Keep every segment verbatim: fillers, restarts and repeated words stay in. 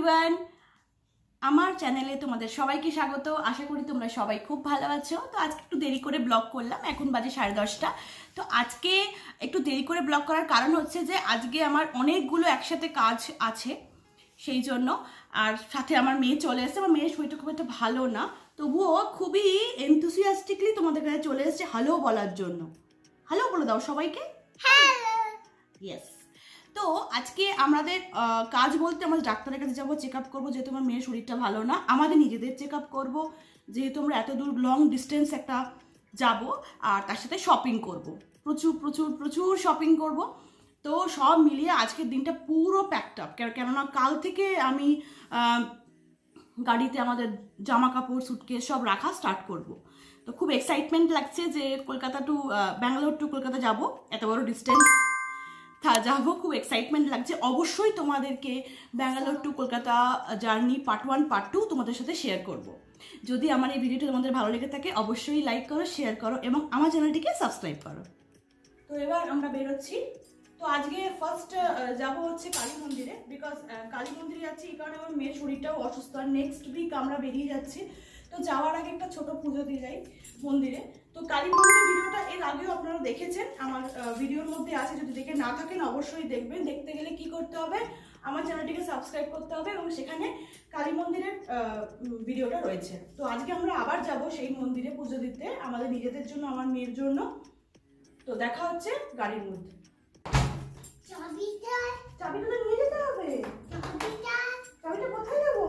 Everyone, আমার চ্যানেলে তোমাদের সবাইকে স্বাগত। আশা করি তোমরা সবাই খুব ভালো আছো। তো আজকে একটু দেরি করে ব্লগ করলাম, এখন বাজে সাড়ে দশটা। তো আজকে একটু দেরি করে ব্লগ করার কারণ হচ্ছে যে আজকে আমার অনেকগুলো একসাথে কাজ আছে, সেই জন্য। আর সাথে আমার মেয়ে চলে এসেছে। আমার মেয়ের শরীরটা খুব একটা ভালো না, তবুও খুবই এনথুসিয়াস্টিকলি তোমাদের কাছে চলে এসেছে হ্যালো বলার জন্য। হ্যালো বলে দাও সবাইকে। ইয়েস। তো আজকে আমাদের কাজ বলতে আমরা ডাক্তারের কাছে যাবো, চেক আপ করবো, যেহেতু আমার মেয়ের শরীরটা ভালো না। আমাদের নিজেদের চেক আপ করবো, যেহেতু আমরা এত দূর লং ডিস্টেন্স একটা যাব। আর তার সাথে শপিং করব, প্রচুর প্রচুর প্রচুর শপিং করব। তো সব মিলিয়ে আজকের দিনটা পুরো প্যাকড আপ, কেননা কাল থেকে আমি গাড়িতে আমাদের জামা কাপড় সুটকেস সব রাখা স্টার্ট করব। তো খুব এক্সাইটমেন্ট লাগছে যে কলকাতা টু ব্যাঙ্গালোর টু কলকাতা যাব, এত বড় ডিস্টেন্স যাবো, খুব এক্সাইটমেন্ট লাগছে। অবশ্যই তোমাদেরকে Bangalore to Kolkata journey part one part two তোমাদের সাথে শেয়ার করব। যদি আমার এই ভিডিওটা তোমাদের ভালো লেগে থাকে অবশ্যই লাইক করো, শেয়ার করো এবং আমার চ্যানেলটিকে সাবস্ক্রাইব করো। তো এবার আমরা বেরোচ্ছি। তো আজকে ফার্স্ট যাব হচ্ছে কালী মন্দিরে, বিকজ কালী মন্দিরে যাচ্ছি এই কারণে আমার মেয়ের শরীরটাও অসুস্থ। আর নেক্সট উইক আমরা বেরিয়ে যাচ্ছি। তো যাওয়ার আগে একটা ছোট পুজো দিয়ে যাই মন্দিরে। তো কালী মন্দিরের ভিডিওটা এর আগেও আপনারা দেখেছেন, আমার ভিডিওর মধ্যে আছে, যদি দেখে না থাকেন অবশ্যই দেখবেন। দেখতে গেলে কি করতে হবে, আমার চ্যানেলটিকে সাবস্ক্রাইব করতে হবে এবং সেখানে কালী মন্দিরের ভিডিওটা রয়েছে। তো আজকে আমরা আবার যাব সেই মন্দিরে পুজো দিতে, আমাদের নিজেদের জন্য, আমার মেয়ের জন্য। তো দেখা হচ্ছে গাড়ির মধ্যে। চাবিটা চাবিটা নিয়ে যেতে হবে। চাবিটা চাবিটা কোথায় দেবো?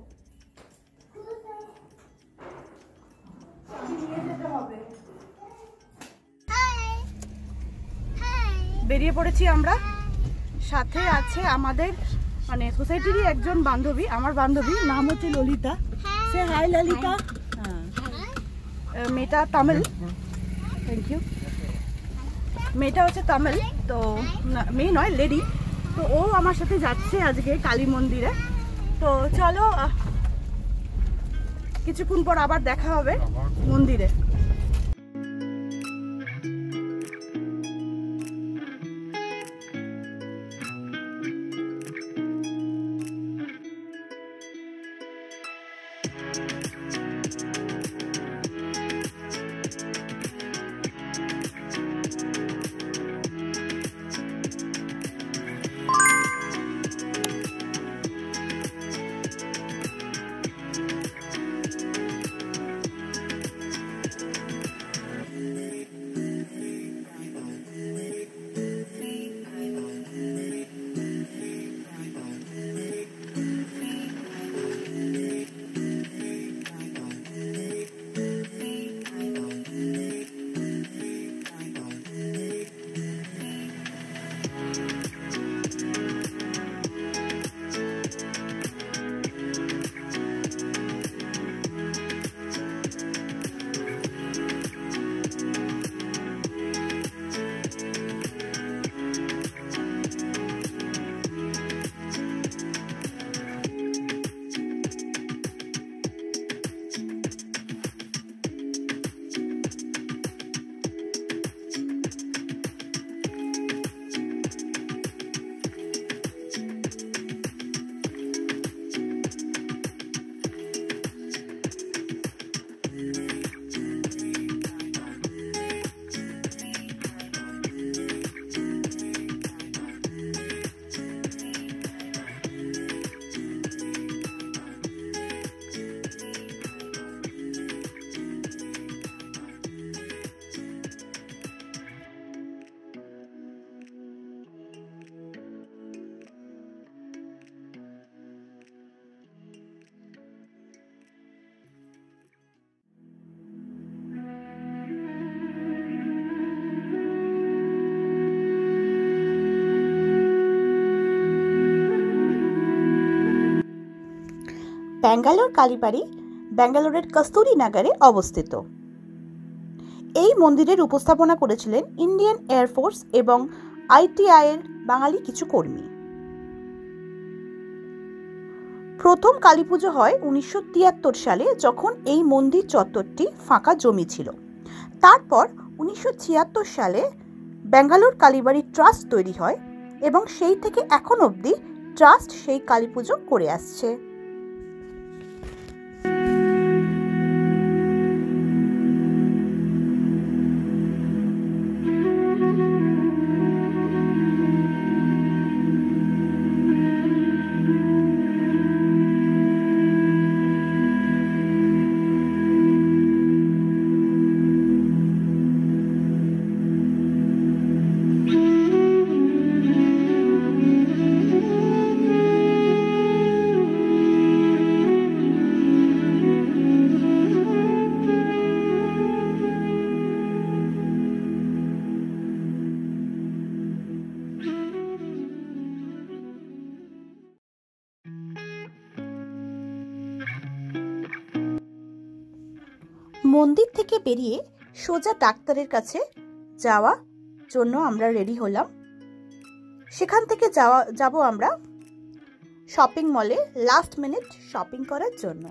বেরিয়ে পড়েছি আমরা। সাথে আছে আমাদের মানে সোসাইটিরই একজন বান্ধবী, আমার বান্ধবী, নাম হচ্ছে ললিতা। সে হাই ললিতা। মেয়েটা তামিল, থ্যাংক ইউ। মেয়েটা হচ্ছে তামিল, তো মেয়ে নয় লেডি। তো ও আমার সাথে যাচ্ছে আজকে কালী মন্দিরে। তো চলো কিছুক্ষণ পর আবার দেখা হবে মন্দিরে। ব্যাঙ্গালোর কালীবাড়ি ব্যাঙ্গালোরের কস্তুরি নাগারে অবস্থিত। এই মন্দিরের উপস্থাপনা করেছিলেন ইন্ডিয়ান এয়ারফোর্স এবং আইটিআইয়ের বাঙালি কিছু কর্মী। প্রথম কালী পুজো হয় উনিশশো তিয়াত্তর সালে, যখন এই মন্দির চত্বরটি ফাঁকা জমি ছিল। তারপর উনিশশো ছিয়াত্তর সালে ব্যাঙ্গালোর কালীবাড়ি ট্রাস্ট তৈরি হয় এবং সেই থেকে এখন অবধি ট্রাস্ট সেই কালী পুজো করে আসছে। মন্দির থেকে বেরিয়ে সোজা ডাক্তারের কাছে যাওয়া জন্য আমরা রেডি হলাম। সেখান থেকে যাওয়া যাব আমরা শপিং মলে লাস্ট মিনিট শপিং করার জন্য।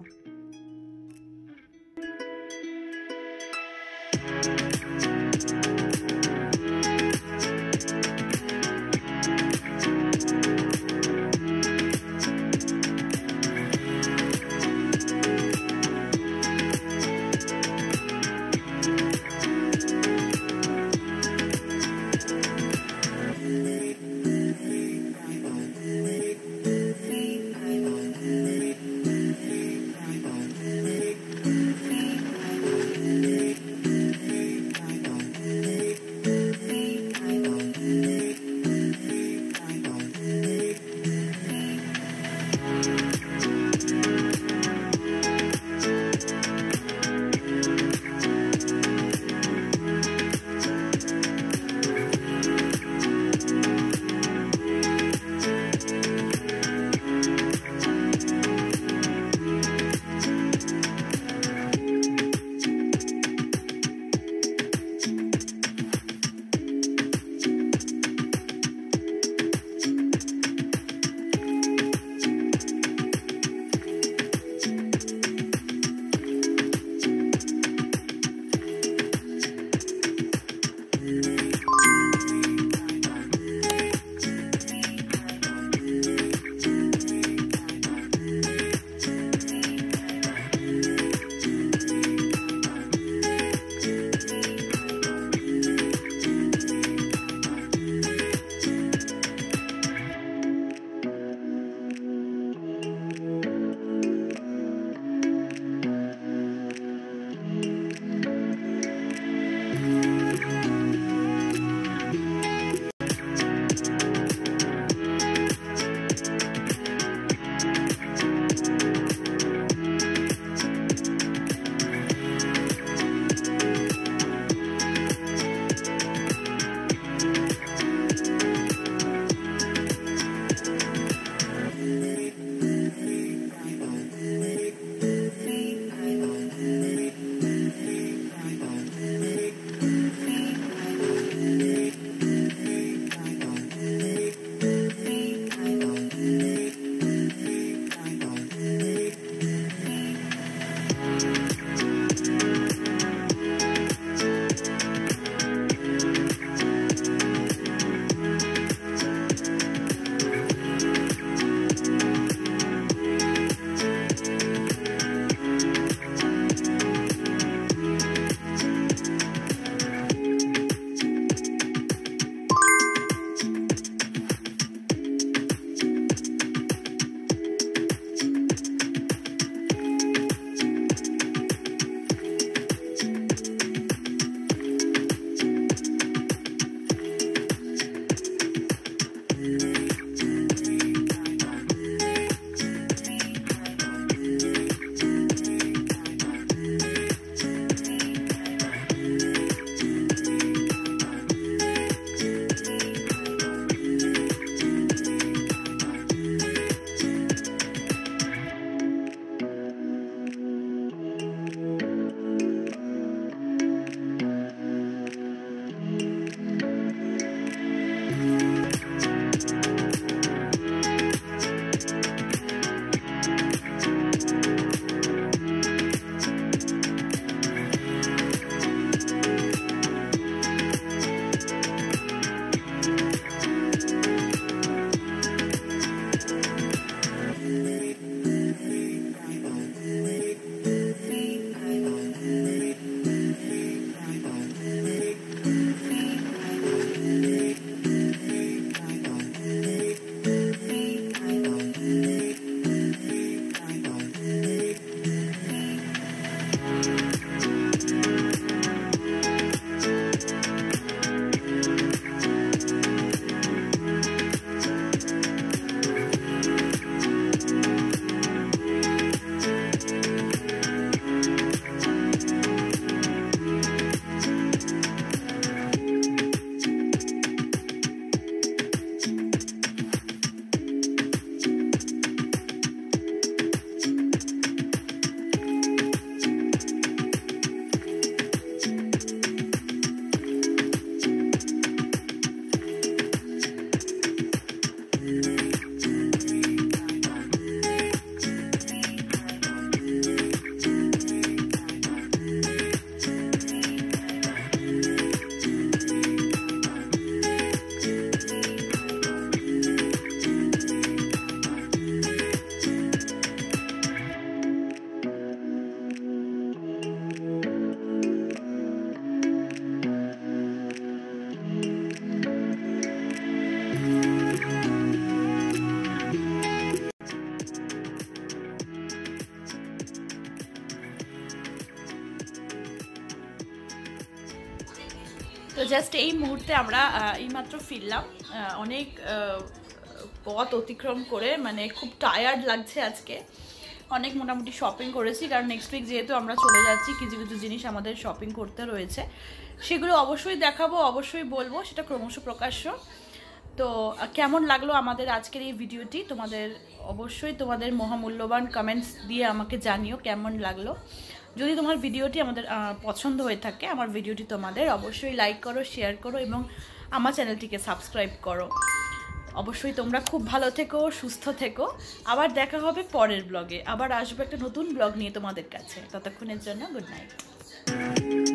জাস্ট এই মুহূর্তে আমরা এইমাত্র ফিরলাম অনেক পথ অতিক্রম করে, মানে খুব টায়ার্ড লাগছে আজকে। অনেক মোটামুটি শপিং করেছি, কারণ নেক্সট উইক যেহেতু আমরা চলে যাচ্ছি কিছু কিছু জিনিস আমাদের শপিং করতে রয়েছে, সেগুলো অবশ্যই দেখাবো, অবশ্যই বলবো, সেটা ক্রমশ প্রকাশ্য। তো কেমন লাগলো আমাদের আজকের এই ভিডিওটি, তোমাদের অবশ্যই তোমাদের মহামূল্যবান কমেন্টস দিয়ে আমাকে জানিও কেমন লাগলো। যদি তোমার ভিডিওটি আমাদের পছন্দ হয়ে থাকে, আমার ভিডিওটি তোমাদের অবশ্যই লাইক করো, শেয়ার করো এবং আমার চ্যানেলটিকে সাবস্ক্রাইব করো। অবশ্যই তোমরা খুব ভালো থেকো, সুস্থ থেকো। আবার দেখা হবে পরের ব্লগে, আবার আসবো একটা নতুন ব্লগ নিয়ে তোমাদের কাছে। ততক্ষণের জন্য গুড নাইট।